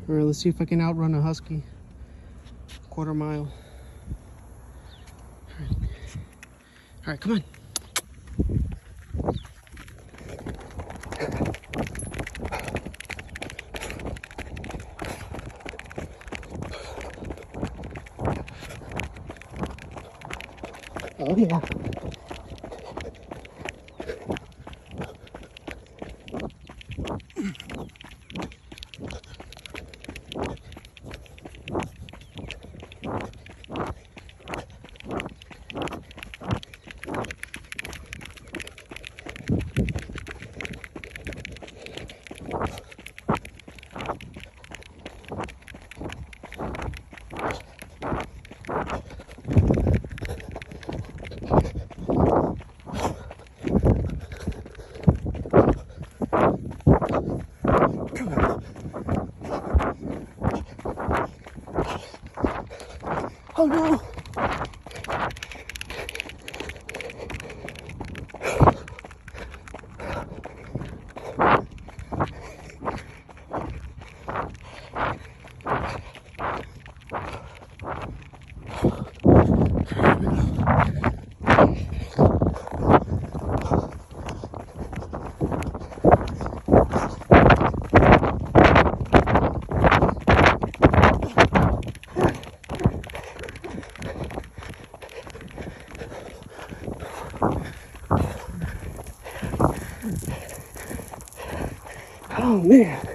All right, let's see if I can outrun a husky. Quarter mile. All right, come on. Oh yeah. Oh no! Oh man.